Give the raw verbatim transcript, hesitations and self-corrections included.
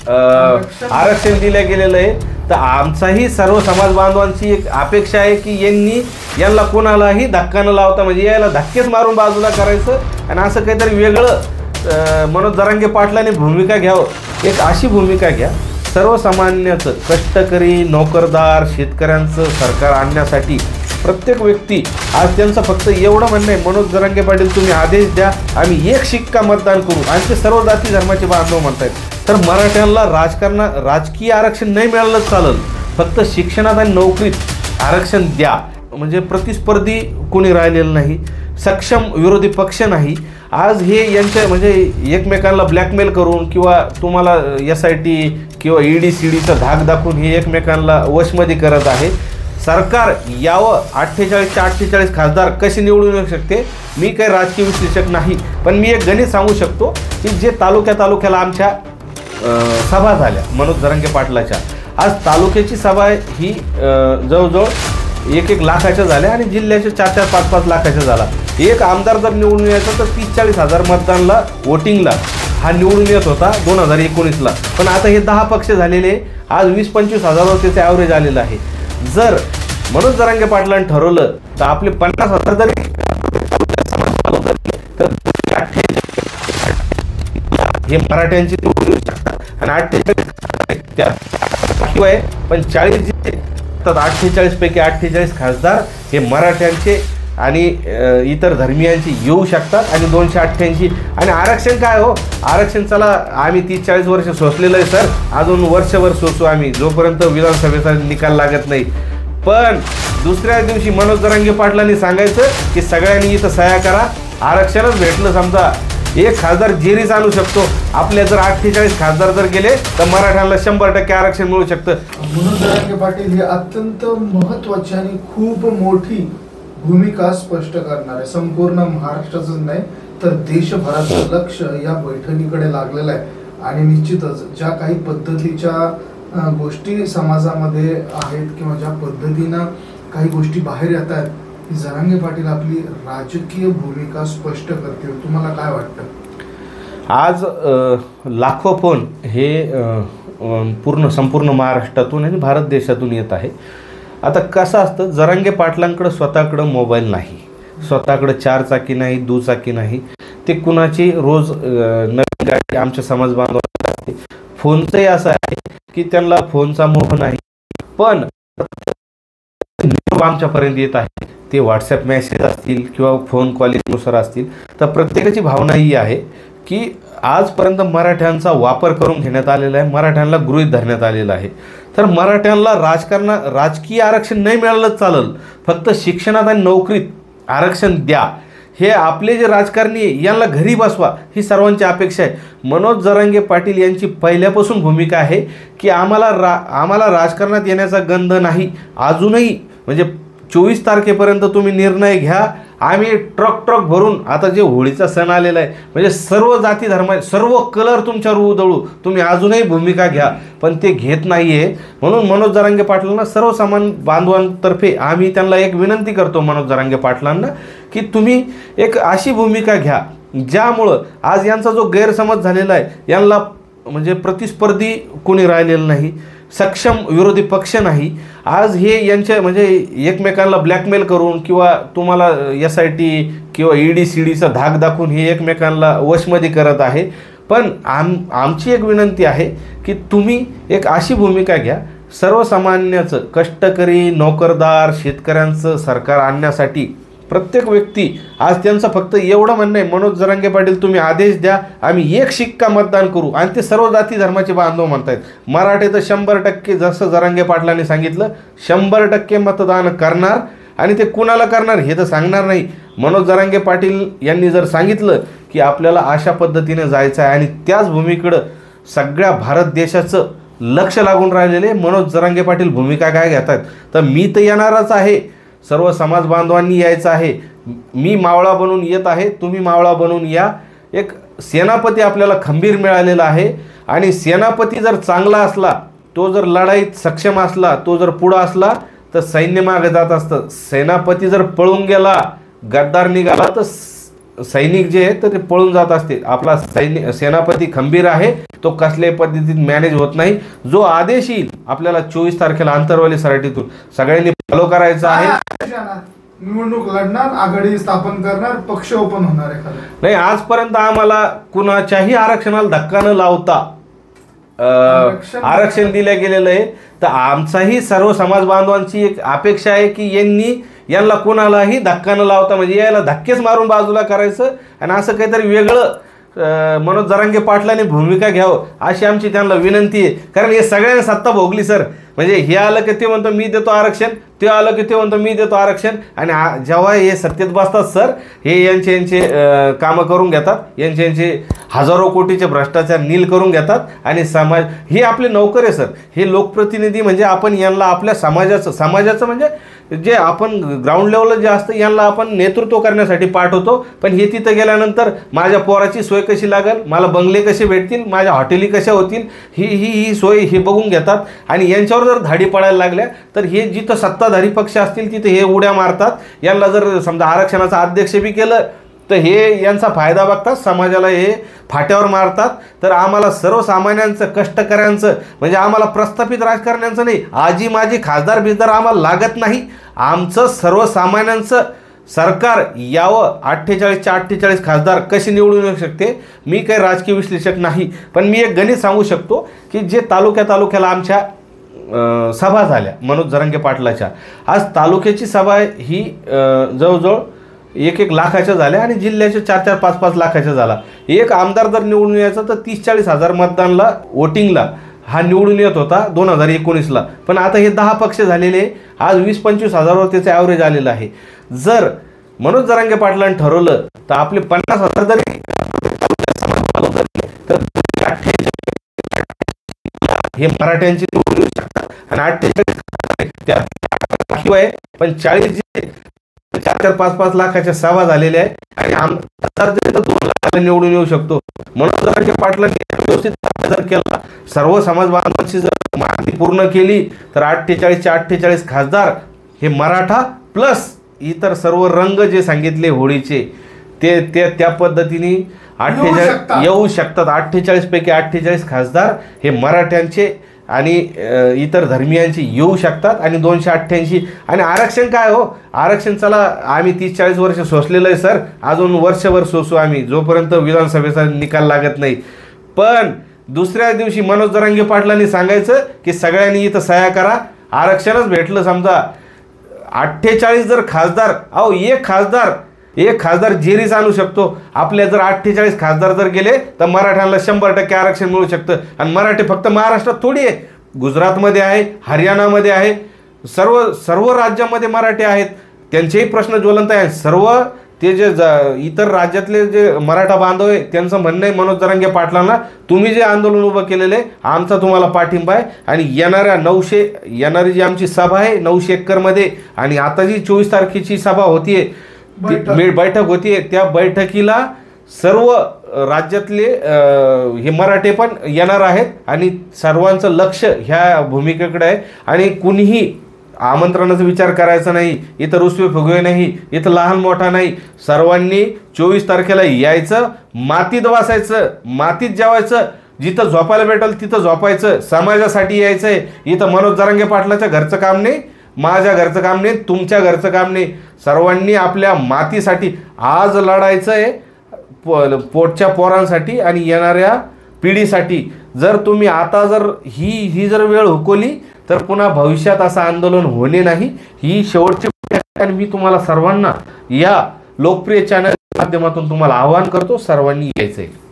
आरक्षण दिलं गेलेलं आहे। तर आमचाही सर्व समाज बांधवांची एक अपेक्षा आहे की यांनी यांना कोणालाही धक्का न लावता, म्हणजे याला धक्केच मारून बाजूला करायचं आणि असं काहीतरी वेगळं मनोज जरांगे पाटलांनी भूमिका घ्यावं, एक अशी भूमिका घ्या सर्वसामान्याचं, कष्टकरी, नोकरदार, शेतकऱ्यांचं सरकार आणण्यासाठी प्रत्येक व्यक्ती। आज त्यांचं फक्त एवढं म्हणणं आहे, मनोज जरांगे पाटील तुम्ही आदेश द्या, आम्ही एक शिक्का मतदान करू, आणि ते सर्व जाती धर्माचे बांधव म्हणतायत। तर मराठ्यांना राजकारणा राजकीय आरक्षण नाही मिळालं चालेल, फक्त शिक्षणात आणि नोकरीत आरक्षण द्या, म्हणजे प्रतिस्पर्धी कोणी राहिलेलं नाही, सक्षम विरोधी पक्ष नाही। आज हे यांच्या म्हणजे एकमेकांना ब्लॅकमेल करून किंवा तुम्हाला एस आय टी किंवा ई डी सी डीचा धाक दाखवून हे एकमेकांना वशमध्ये करत आहे। सरकार यावं, अठ्ठेचाळीसच्या अठ्ठेचाळीस खासदार कसे निवडून येऊ शकते, मी काही राजकीय विश्लेषक नाही, पण मी एक गणित सांगू शकतो की जे तालुक्या तालुक्याला आमच्या सभा झाल्या मनोज जरांगे पाटलाच्या, आज तालुक्याची सभा ही जवळजवळ एक एक लाखाच्या झाल्या आणि जिल्ह्याच्या चार चार पाच पाच लाखाच्या झाला। एक आमदार जर निवडून यायचा तर तीस चाळीस हजार मतदानला वोटिंगला हा निवडून येत होता दोन हजार एकोणीसला, पण आता हे दहा पक्ष झालेले, आज वीस पंचवीस हजारावर त्याचे ॲव्हरेज आलेलं आहे। जर मनोज जरांगे पाटलांनी ठरवलं तर आपले पन्नास हजार जरी हे मराठ्यांची निवडून येऊ शकतात आणि अठ्ठेचाळीस शिवाय पण चाळीस जे तर अठ्ठेचाळीस पैकी अठ्ठेचाळीस खासदार हे मराठ्यांचे आणि इतर धर्मियांची येऊ शकतात आणि दोनशे अठ्ठ्याऐंशी। आणि आरक्षण काय हो, आरक्षण चला आम्ही तीस चाळीस वर्ष सोसलेलं आहे सर, अजून वर्षभर सोसू आम्ही जोपर्यंत विधानसभेचा निकाल लागत नाही। पण दुसऱ्या दिवशी मनोज जरांगे पाटलांनी सांगायचं की सगळ्यांनी इथं सह्या करा, आरक्षणच भेटलं, समजा एक खासदार जेरीच आणू शकतो, आपल्या जर अठ्ठेचाळीस खासदार जर गेले तर मराठ्यांना शंभर टक्के आरक्षण मिळू शकतं। मनोज जरांगे पाटील ही अत्यंत महत्त्वाची आणि खूप मोठी भूमिका स्पष्ट करणार आहे, संपूर्ण महाराष्ट्राचंच नाही तर देशभराचं लक्ष या बैठकीकडे लागलेलं आहे। आणि निश्चितच ज्या काही पद्धतीच्या गोष्टी समाजामध्ये आहेत किंवा ज्या पद्धतीनं काही गोष्टी बाहेर येतात, जरांगे पाटील आपली राजकीय भूमिका स्पष्ट करतील। तुम्हाला काय वाटतं? आज लाखो फोन हे पूर्ण संपूर्ण महाराष्ट्रातून आणि भारत देशातून येत आहे। आता कसं असतं, जरांगे पाटलांकडं स्वतःकडं मोबाईल नाही, स्वतःकडं चार चाकी नाही, दुचाकी नाही, ते कुणाची रोज नवीन गाडी आमच्या समाज बांधवांना असते। फोनचंही असं आहे की त्यांना फोनचा मोह नाही, पण आमच्यापर्यंत येत आहे ते व्हॉट्सॲप मेसेज असतील किंवा फोन कॉलिंगनुसार असतील, तर प्रत्येकाची भावना ही आहे की आजपर्यंत मराठ्यांचा वापर करून घेण्यात आलेला आहे, मराठ्यांना गृहीत धरण्यात आलेलं आहे। तर मराठ्यांना राजकारणा राजकीय आरक्षण नाही मिळालं चालेल, फक्त शिक्षणात आणि नोकरीत आरक्षण द्या, हे आपले जे राजकारणी यांना घरी बसवा, ही सर्वांची अपेक्षा आहे। मनोज जरांगे पाटील यांची पहिल्यापासून भूमिका आहे की आम्हाला रा आम्हाला राजकारणात येण्याचा गंध नाही, अजूनही म्हणजे चोवीस तारखेपर्यंत तुम्ही निर्णय घ्या, आम्ही ट्रक ट्रक भरून, आता जे होळीचा सण आलेला आहे म्हणजे सर्व जाती धर्मा सर्व कलर तुमच्यावर उधळू, तुम्ही अजूनही भूमिका घ्या, पण ते घेत नाही आहे। म्हणून मनोज जरांगे पाटलांना सर्व समान बांधवांतर्फे आम्ही त्यांना एक विनंती करतो मनोज जरांगे पाटलांना की तुम्ही एक अशी भूमिका घ्या ज्यामुळं आज यांचा जो गैरसमज झालेला आहे यांना म्हणजे प्रतिस्पर्धी कोणी राहिलेलं नाही, सक्षम विरोधी पक्ष नाही। आज हे यांच्या म्हणजे एकमेकांना ब्लॅकमेल करून किंवा तुम्हाला एस आय टी किंवा ई डी सी डीचा धाक दाखवून हे एकमेकांना वशमध्ये करत आहे। पण आम आमची एक विनंती आहे की तुम्ही एक अशी भूमिका घ्या सर्वसामान्याचं, कष्टकरी, नोकरदार, शेतकऱ्यांचं सरकार आणण्यासाठी प्रत्येक व्यक्ती। आज त्यांचं फक्त एवढं म्हणणं आहे, मनोज जरांगे पाटील तुम्ही आदेश द्या, आम्ही एक शिक्का मतदान करू, आणि ते सर्व जाती धर्माचे बांधव म्हणतायत। मराठे तर शंभर टक्के, जसं जरांगे पाटलांनी सांगितलं, शंभर टक्के मतदान करणार, आणि ते कुणाला करणार हे तर सांगणार नाही। मनोज जरांगे पाटील यांनी जर सांगितलं की आपल्याला अशा पद्धतीने जायचं आहे आणि त्याच भूमीकडं सगळ्या भारत देशाचं लक्ष लागून राहिलेले मनोज जरांगे पाटील भूमिका काय घेतात, तर मी तर येणारच आहे, सर्व समाज बांधवांनी यायचं आहे, मी मावळा बनून येत आहे, तुम्ही मावळा बनून या। एक सेनापती आपल्याला खंबीर मिळालेला आहे, आणि सेनापती जर चांगला असला, तो जर लढाईत सक्षम असला, तो जर पुढं असला तर सैन्य मागे जात असतं। सेनापती जर पळून गेला, गद्दार निघाला, तर सैनिक जे आहे तर ते पळून जात असते. आपला सैनिक सेनापती खंबीर आहे, तो कसल्याही पद्धतीत मॅनेज होत नाही. जो आदेश येईल आपल्याला चोवीस तारखेला आंतरवाली सराटीतून सगळ्यांनी फॉलो करायचा आहे. निवडणूक लढणार, आघाडी स्थापन करणार, पक्ष ओपन होणार आहे. नाही, आजपर्यंत आम्हाला कुणाच्याही आरक्षणाला धक्का न लावता आरक्षण दिलं गेलेलं आहे. तर आमचाही सर्व समाज बांधवांची एक अपेक्षा आहे की यांनी यांना कोणालाही धक्का न लावता, म्हणजे याला धक्केच मारून बाजूला करायचं आणि असं काहीतरी वेगळं मनोज जरांगे पाटलांनी भूमिका घ्यावं अशी आमची त्यांना विनंती आहे. कारण हे सगळ्यांनी सत्ता भोगली सर. म्हणजे हे आलं की ते म्हणतो मी देतो आरक्षण, ते आलं की ते म्हणतो मी देतो आरक्षण. आणि जेव्हा हे सत्तेत बसतात सर, हे यांचे यांचे कामं करून घेतात, यांचे यांचे हजारो कोटीचे भ्रष्टाचार नील करून घेतात. आणि समाज हे आपले नोकर आहे सर, हे लोकप्रतिनिधी. म्हणजे आपण यांना आपल्या समाजाचं समाजाचं म्हणजे जे आपण ग्राउंड लेवलला जे असतं यांना आपण नेतृत्व करण्यासाठी पाठवतो. पण हे तिथं गेल्यानंतर माझ्या पोराची सोय कशी लागेल, मला बंगले कसे भेटतील, माझ्या हॉटेली कशा होतील, ही ही ही सोय हे बघून घेतात. आणि यांच्यावर जर धाडी पडायला लागल्या तर हे जिथं सत्ताधारी पक्ष असतील तिथे हे उड्या मारतात. यांना जर समजा आरक्षणाचा अध्यक्ष बी केलं तर हे यांचा फायदा बघतात, समाजाला हे फाट्यावर मारतात. तर आम्हाला सर्वसामान्यांचं, कष्टकऱ्यांचं, म्हणजे आम्हाला प्रस्थापित राजकारण्यांचं नाही, आजी माझी खासदार बिजदार आम्हाला लागत नाही. आमचं सर्वसामान्यांचं सरकार यावं. अठ्ठेचाळीसच्या अठ्ठेचाळीस खासदार कसे निवडून येऊ शकते, मी काही राजकीय विश्लेषक नाही, पण मी एक गणित सांगू शकतो की जे तालुक्या तालुक्याला आमच्या सभा झाल्या मनोज जरांगे पाटलाच्या, आज तालुक्याची सभा ही जवळजवळ एक एक लाखाच्या झाल्या आणि जिल्ह्याच्या चार चार पाच पाच लाखाच्या झाला. एक आमदार जर निवडून यायचा तर तीस चाळीस हजार मतदानला वोटिंगला हा निवडून येत होता दोन हजार एकोणीसला. पण आता हे दहा पक्ष झालेले, आज वीस पंचवीस हजारावर त्याचं ॲव्हरेज आलेलं आहे. जर मनोज जरांगे पाटलांनी ठरवलं तर आपले पन्नास हजार जरी तर हे मराठ्यांची निवडून येऊ शकतात. आणि अठ्ठेचाळीस पण चाळीस जे चार चार पाच पाच लाखाच्या सभा झालेल्या आहे आणि आमदार दोन लाखाला निवडून येऊ शकतो. मनोज जरांगे पाटलांनी व्यवस्थित जर केला, सर्व समाज बांधवांची जर मागणी पूर्ण केली तर अठ्ठेचाळीसच्या अठ्ठेचाळीस खासदार हे मराठा प्लस इतर सर्व रंग जे सांगितले होळीचे ते ते त्या पद्धतीने अठ्ठेचाळीस येऊ शकतात. अठ्ठेचाळीस पैकी अठ्ठेचाळीस खासदार हे मराठ्यांचे आणि इतर धर्मियांची येऊ शकतात. आणि दोनशे अठ्ठ्याऐंशी आणि आरक्षण काय हो, आरक्षण चला आम्ही तीस चाळीस वर्ष सोसलेलं आहे सर, अजून वर्षभर सोसू आम्ही जोपर्यंत विधानसभेचा निकाल लागत नाही. पण दुसऱ्या दिवशी मनोज जरांगे पाटलांनी सांगायचं की सगळ्यांनी इथं सह्या करा, आरक्षणच भेटलं. समजा अठ्ठेचाळीस जर खासदार, अहो एक खासदार एक खासदार जेरीच आणू शकतो. आपल्या जर अठ्ठेचाळीस खासदार जर गेले तर मराठ्यांना शंभर टक्के आरक्षण मिळू शकतं. आणि मराठी फक्त महाराष्ट्रात थोडी आहे, गुजरातमध्ये आहे, हरियाणामध्ये आहे, सर्व सर्व राज्यामध्ये मराठी आहेत. त्यांचेही प्रश्न ज्वलंत आहेत. सर्व ते जे इतर राज्यातले जे मराठा बांधव आहे त्यांचं म्हणणं आहे मनोज जरांगे पाटलांना, तुम्ही जे आंदोलन उभं केलेलं आहे आमचा तुम्हाला पाठिंबा आहे. आणि येणाऱ्या नऊशे येणारी जी आमची सभा आहे नऊशे एकरमध्ये आणि आता जी चोवीस तारखेची सभा होतीये, बैठक होतीये, त्या बैठकीला सर्व राज्यातले हे मराठे पण येणार आहेत. आणि सर्वांचं लक्ष ह्या भूमिकेकडे आहे. आणि कुणीही आमंत्रणाचा विचार करायचा नाही, इथं रुसवे फुगवे नाही, इथं लहान मोठा नाही, सर्वांनी चोवीस तारखेला यायचं, मातीत बसायचं, मातीत जेवायचं, जिथं झोपायला भेटेल तिथं झोपायचं, समाजासाठी यायचं आहे. इथं मनोज जरांगे पाटलाच्या घरचं काम नाही, माझ्या घरचं काम नाही, तुमच्या घरचं काम नाही, सर्वांनी आपल्या मातीसाठी आज लढायचं आहे, पो पोटच्या पोरांसाठी आणि येणाऱ्या पिढीसाठी. जर तुम्ही आता जर ही ही जर वेळ हुकवली तर पुन्हा भविष्यात असं आंदोलन होणे नाही. ही शेवटची आणि मी तुम्हाला सर्वांना या लोकप्रिय चॅनल माध्यमातून तुम्हाला आवाहन करतो, सर्वांनी यायचं आहे.